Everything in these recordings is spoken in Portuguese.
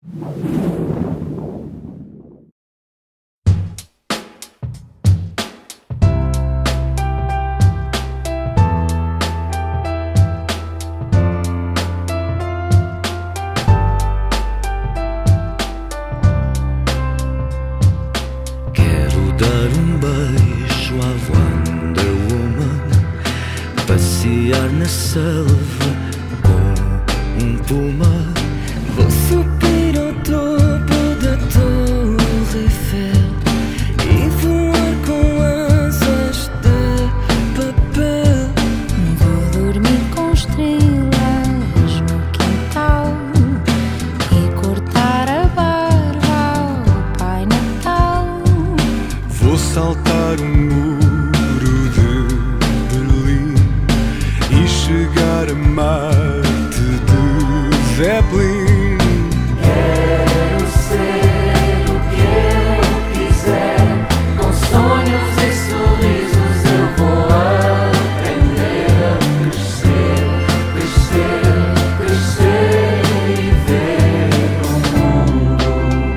Passear na selva com um puma. Vou subir ao topo da Torre Eiffel e voar com asas de papel. Vou dormir com estrelas no quintal e cortar a barba ao Pai Natal. Vou saltar um muro de Berlim e chegar a Marte de Zeppelin. Quero ser o que eu quiser, com sonhos e sorrisos eu vou aprender a crescer, crescer, crescer e ver o mundo.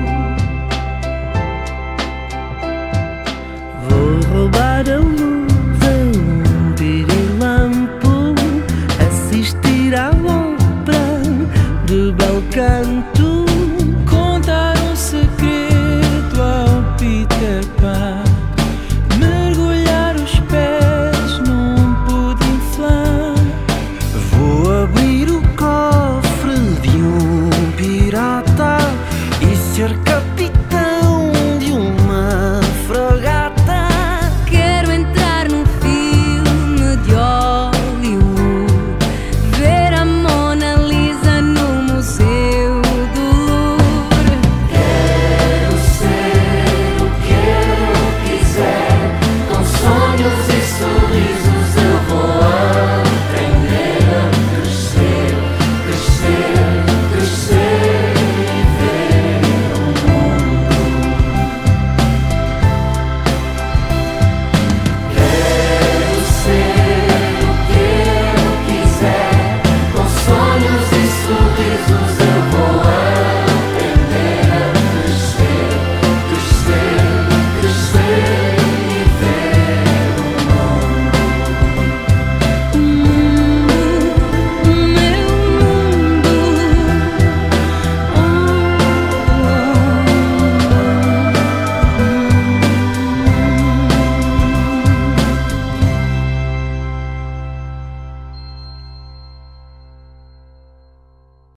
Vou roubar a luz a um pirilampo, assistir à obra de bel canto